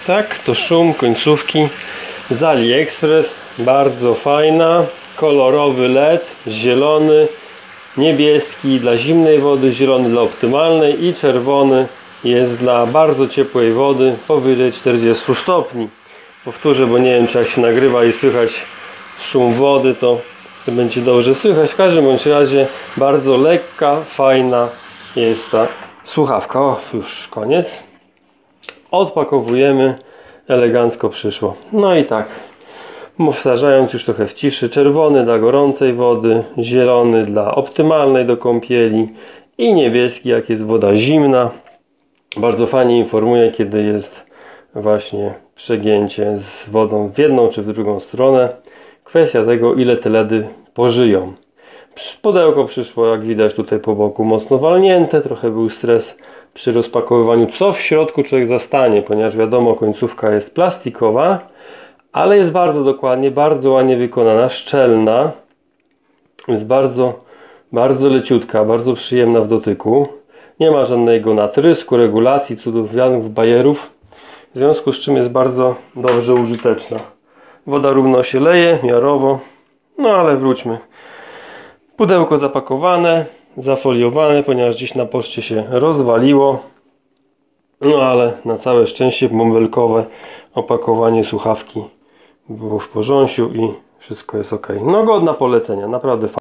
Tak, to szum końcówki z AliExpress. Bardzo fajna. Kolorowy LED, zielony, niebieski dla zimnej wody, zielony dla optymalnej i czerwony jest dla bardzo ciepłej wody powyżej 40 stopni. Powtórzę, bo nie wiem, czy jak się nagrywa i słychać szum wody, to będzie dobrze słychać. W każdym bądź razie bardzo lekka, fajna jest ta słuchawka. O, już koniec. Odpakowujemy. Elegancko przyszło. No i tak, powtarzając już trochę w ciszy, czerwony dla gorącej wody, zielony dla optymalnej do kąpieli i niebieski jak jest woda zimna. Bardzo fajnie informuje, kiedy jest właśnie przegięcie z wodą w jedną czy w drugą stronę. Kwestia tego, ile te LEDy pożyją. Pudełko przyszło, jak widać tutaj po boku, mocno walnięte. Trochę był stres przy rozpakowywaniu, co w środku człowiek zastanie, ponieważ wiadomo, końcówka jest plastikowa, ale jest bardzo dokładnie, bardzo ładnie wykonana, szczelna. Jest bardzo leciutka, bardzo przyjemna w dotyku. Nie ma żadnego natrysku, regulacji, cudów, wianów, bajerów. W związku z czym jest bardzo dobrze użyteczna. Woda równo się leje, miarowo. No ale wróćmy. Pudełko zapakowane, zafoliowane, ponieważ gdzieś na poczcie się rozwaliło. No ale na całe szczęście bąbelkowe opakowanie słuchawki było w porządku i wszystko jest ok. No godna polecenia, naprawdę fajnie.